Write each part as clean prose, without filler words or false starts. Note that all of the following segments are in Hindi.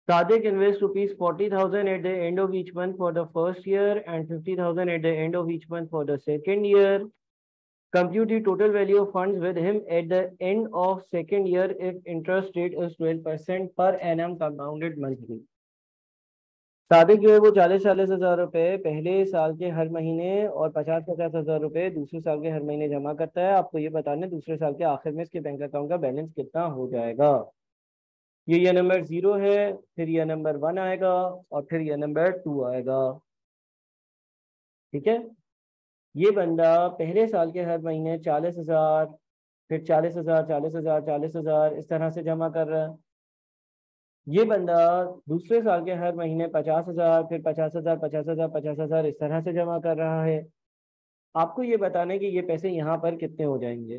Sadiq invests rupees 40,000 at the end of each month for the first year and 50,000 at the end of each month for the second year. Compute the total value of funds with him at the end of second year if interest rate is 12% per annum compounded monthly. Sadiq जो है वो 40,000 रुपए पहले साल के हर महीने और 50,000 रुपए दूसरे साल के हर महीने जमा करता है। आपको ये बताना है दूसरे साल के आखिर में इसके बैंक अकाउंट का बैलेंस कितना हो जाएगा। ये नंबर 0 है, फिर ये नंबर 1 आएगा और फिर ये नंबर 2 आएगा। ठीक है, ये बंदा पहले साल के हर महीने 40,000, फिर 40,000, 40,000, 40,000 इस तरह से जमा कर रहा है। ये बंदा दूसरे साल के हर महीने 50,000, फिर 50,000, 50,000, 50,000 इस तरह से जमा कर रहा है। आपको ये बताना है कि ये पैसे यहाँ पर कितने हो जाएंगे।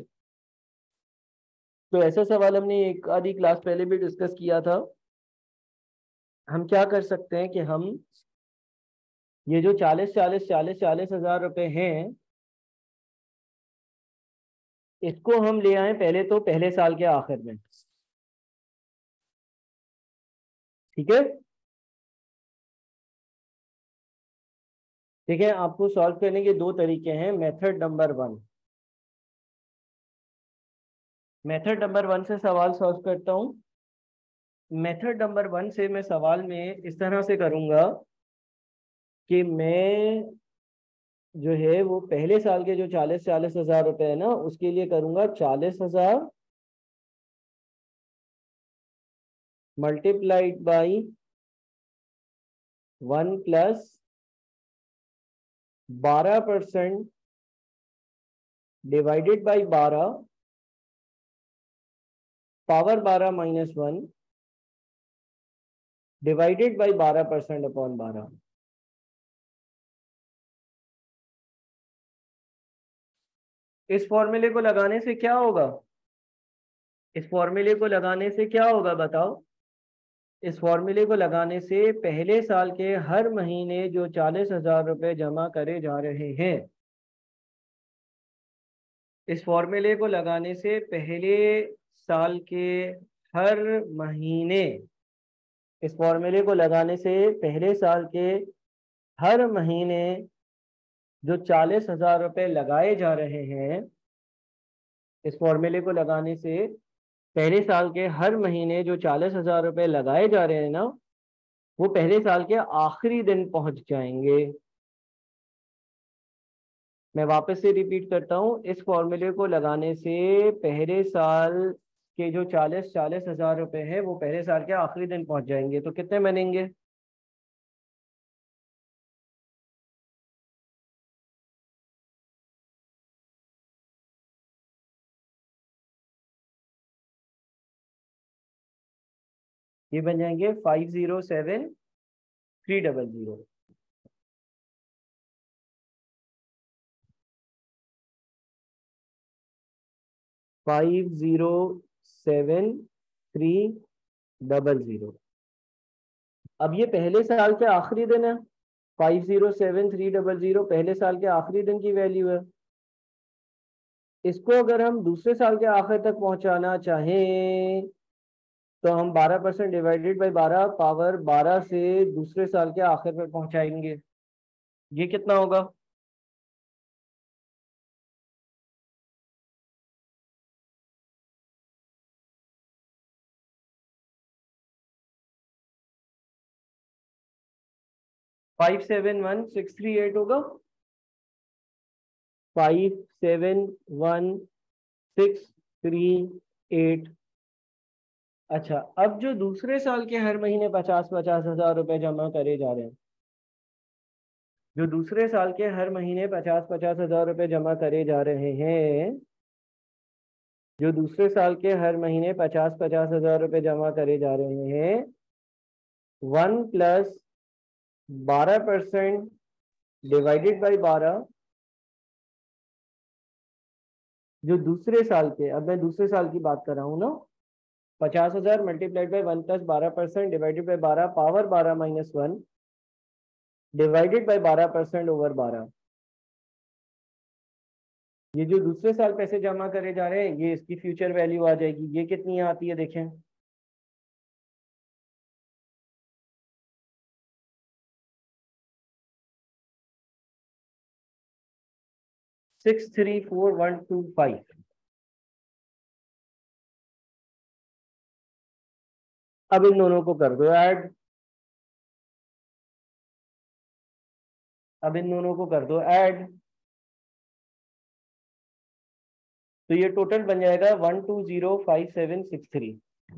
तो ऐसा सवाल हमने एक आधी क्लास पहले भी डिस्कस किया था। हम क्या कर सकते हैं कि हम ये जो 40,000 रुपए हैं, इसको हम ले आए पहले तो पहले साल के आखिर में। ठीक है, ठीक है, आपको सॉल्व करने के दो तरीके हैं। मेथड नंबर वन से सवाल सॉल्व करता हूं। मेथड नंबर वन से मैं सवाल में इस तरह से करूंगा कि मैं जो है वो पहले साल के जो 40,000 रुपए है ना, उसके लिए करूंगा 40,000 multiplied by 1 plus 12% divided by 12 power 12 minus 1 divided by 12% upon 12। इस फॉर्मूले को लगाने से क्या होगा? इस फॉर्मूले को लगाने से क्या होगा बताओ? इस फॉर्मूले को लगाने से पहले साल के हर महीने जो 40,000 रुपए जमा करे जा रहे हैं, इस फॉर्मूले को लगाने से पहले साल के हर महीने, इस फॉर्मूले को लगाने से पहले साल के हर महीने जो 40,000 रुपए लगाए जा रहे हैं, इस फॉर्मूले को लगाने से पहले साल के हर महीने जो 40,000 रुपए लगाए जा रहे हैं ना, वो पहले साल के आखिरी दिन पहुंच जाएंगे। मैं वापस से रिपीट करता हूँ, इस फॉर्मूले को लगाने से पहले साल के जो 40,000 रुपए हैं वो पहले साल के आखिरी दिन पहुंच जाएंगे। तो कितने बनेंगे? ये बन जाएंगे 507,300। 507,300। अब ये पहले साल के आखिरी दिन है। 507,300 पहले साल के आखिरी दिन की वैल्यू है। इसको अगर हम दूसरे साल के आखिर तक पहुंचाना चाहें तो हम 12% डिवाइडेड बाई 12 पावर 12 से दूसरे साल के आखिर पर पहुंचाएंगे। ये कितना होगा? Five seven one six three eight होगा। 571,638। अच्छा, अब जो दूसरे साल के हर महीने 50,000 रुपए जमा करे जा रहे हैं, जो दूसरे साल के हर महीने 50,000 रुपए जमा करे जा रहे हैं, जो दूसरे साल के हर महीने 50,000 रुपए जमा करे जा रहे हैं, 1 प्लस 12% डिवाइडेड बाई 12, जो दूसरे साल के, अब मैं दूसरे साल की बात कर रहा हूँ ना, 50,000 multiplied by 1 plus 12% divided by 12 power 12 minus 1 divided by 12% over 12। ये जो दूसरे साल पैसे जमा करे जा रहे हैं, ये इसकी फ्यूचर वैल्यू आ जाएगी। ये कितनी आती है देखें, 634125। अब इन दोनों को कर दो ऐड। अब इन दोनों को कर दो ऐड, तो ये टोटल बन जाएगा 1205763।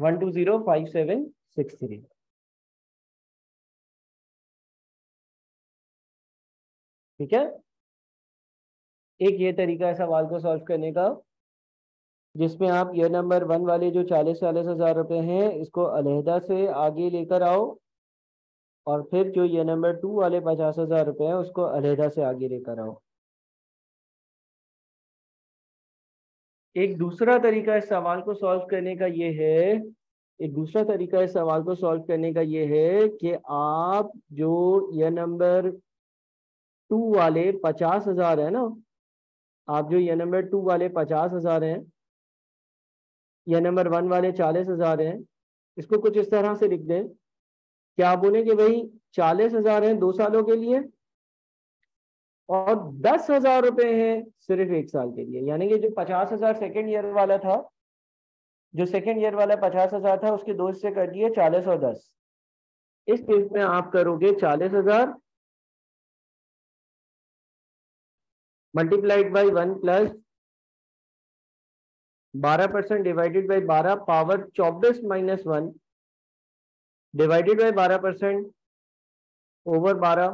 1205763। ठीक है। एक ये तरीका है सवाल को सॉल्व करने का, जिसमें आप ये नंबर 1 वाले जो 40,000 रुपए हैं इसको अलहदा से आगे लेकर आओ, और फिर जो ये नंबर 2 वाले 50,000 रुपए हैं उसको अलहदा से आगे लेकर आओ। एक दूसरा तरीका इस सवाल को सॉल्व करने का ये है, एक दूसरा तरीका इस सवाल को सॉल्व करने का ये है कि आप जो ये नंबर 2 वाले 50,000 है ना, आप जो ये नंबर 2 वाले 50,000 हैं, ये नंबर 1 वाले 40,000 हैं, इसको कुछ इस तरह से लिख दें। क्या आप बोले कि भाई 40,000 हैं 2 सालों के लिए और 10,000 रुपए हैं सिर्फ 1 साल के लिए, यानी कि जो 50,000 सेकेंड ईयर वाला था, जो सेकेंड ईयर वाला 50,000 था उसके 2 हिस्से कर दिए 40 और 10। इस केस में आप करोगे 40,000 multiplied by 1 plus 12% divided by 12 power 24 minus 1 divided by 12% over 12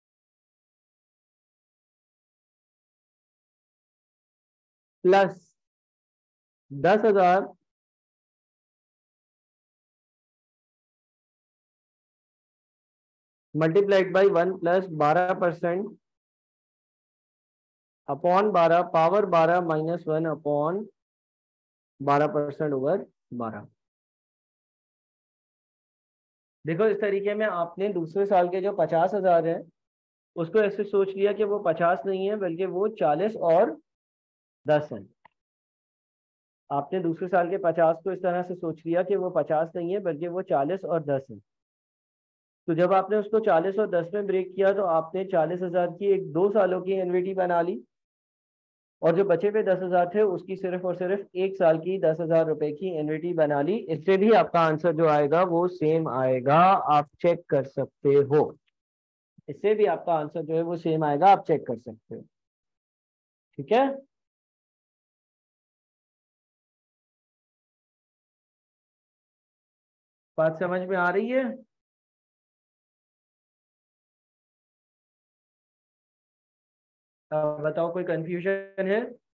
plus 10,000 multiplied by 1 plus 12% upon 12 power 12 minus 1 upon 12% over 12। देखो इस तरीके में आपने दूसरे साल के जो 50,000 है उसको ऐसे सोच लिया कि वो 50 नहीं है बल्कि वो 40 और 10 है। आपने दूसरे साल के 50 को इस तरह से सोच लिया कि वो 50 नहीं है बल्कि वो 40 और 10 है। तो जब आपने उसको 40 और 10 में ब्रेक किया तो आपने 40,000 की एक 2 सालों की एनवीटी बना ली, और जो बचे हुए 10,000 थे उसकी सिर्फ और सिर्फ 1 साल की 10,000 रुपए की एनवीटी बना ली। इससे भी आपका आंसर जो आएगा वो सेम आएगा, आप चेक कर सकते हो। इससे भी आपका आंसर जो है वो सेम आएगा, आप चेक कर सकते हो। ठीक है। बात समझ में आ रही है? बताओ कोई कंफ्यूजन है?